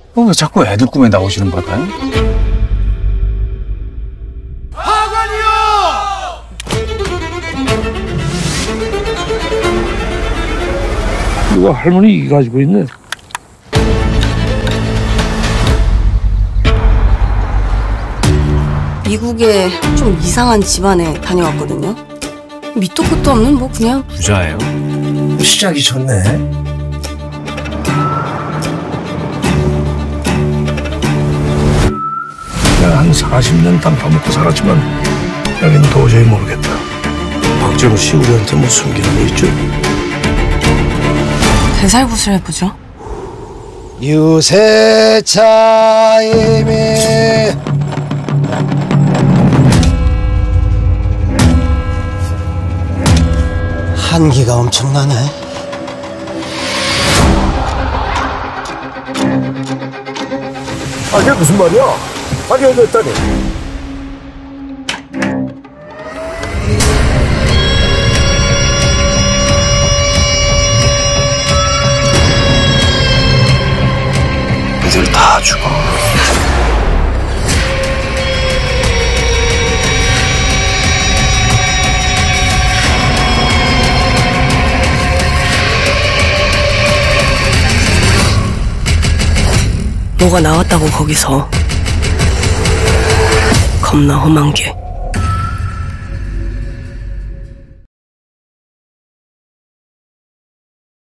왜 자꾸 애들 꿈에 나오시는 걸까요? 누가 할머니 이 가지고 있네. 미국에 좀 이상한 집안에 다녀왔거든요. 밑도 끝도 없는 뭐 그냥 부자예요? 시작이 좋네. 내가 한 40년 땅 파먹고 살았지만 여긴 도저히 모르겠다. 박정우 씨 우리한테 뭐 숨기는 거 있죠? 대살굿을 해보죠. 유세차임이 한기가 엄청나네. 이게 무슨 말이야? 발견됐다니. 애들 다 죽어. 뭐가 나왔다고 거기서 겁나 험한 게.